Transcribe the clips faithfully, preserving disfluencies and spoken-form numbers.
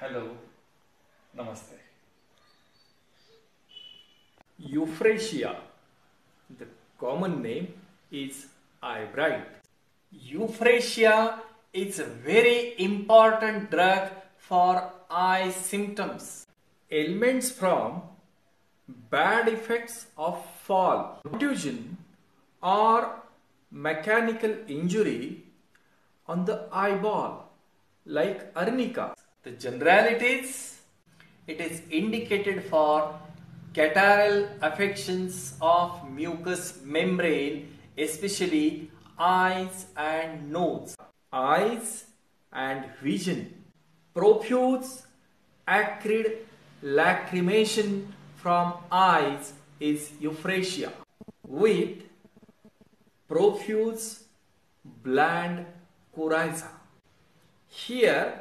Hello, Namaste. Euphrasia, the common name is eye bright. Euphrasia is a very important drug for eye symptoms. Ailments from bad effects of fall, contusion or mechanical injury on the eyeball like arnica. The generalities: it is indicated for catarrhal affections of mucous membrane, especially eyes and nose. Eyes and vision. Profuse acrid lacrimation from eyes is euphrasia, with profuse bland coryza. Here,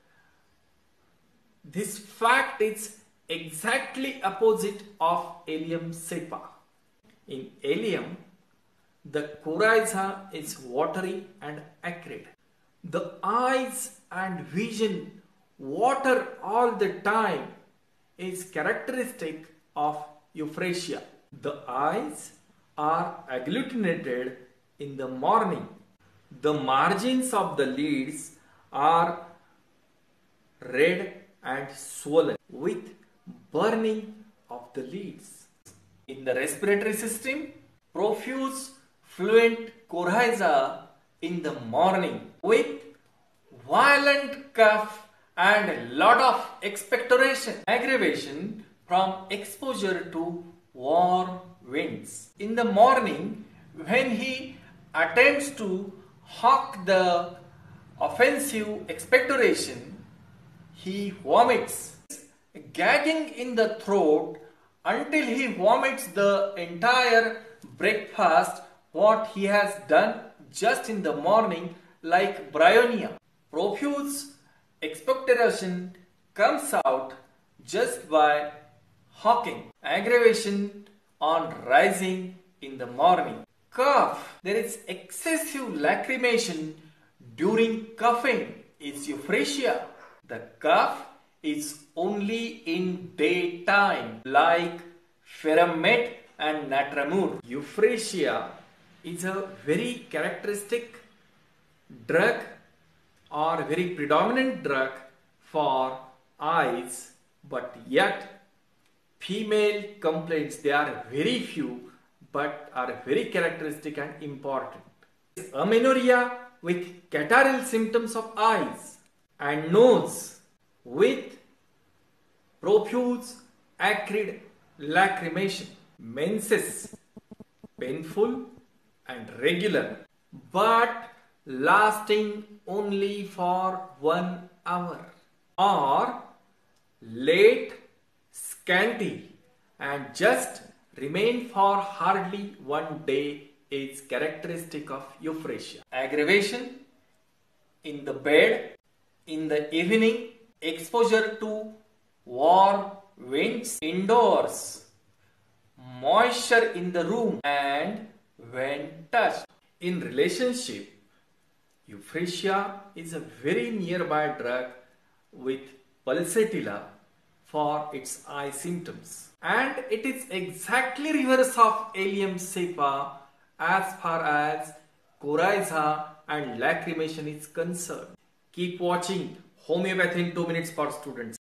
this fact is exactly opposite of Allium cepa. In Allium, the coryza is watery and acrid. The eyes and vision water all the time is characteristic of euphrasia. The eyes are agglutinated in the morning. The margins of the lids are red and swollen with burning of the lids. In the respiratory system, profuse fluent coryza in the morning with violent cough and lot of expectoration, aggravation from exposure to warm winds. In the morning, when he attempts to hawk the offensive expectoration, he vomits, gagging in the throat until he vomits the entire breakfast what he has done just in the morning, like bryonia. Profuse expectoration comes out just by hawking, aggravation on rising in the morning. Cough, there is excessive lacrimation during coughing is euphrasia. The cough is only in daytime, like Ferromet and Natramur. Euphrasia is a very characteristic drug or very predominant drug for eyes, but yet female complaints, they are very few but are very characteristic and important. Amenorrhea with catarrhal symptoms of eyes and nose with profuse acrid lacrimation. Menses, painful and regular but lasting only for one hour, or late, scanty and just remain for hardly one day is characteristic of euphrasia. Aggravation in the bed, in the evening, exposure to warm winds, indoors, moisture in the room and when touched. In relationship, euphrasia is a very nearby drug with pulsatilla for its eye symptoms, and it is exactly reverse of Allium cepa as far as coryza and lacrimation is concerned. Keep watching Homeopathy in two minutes for students.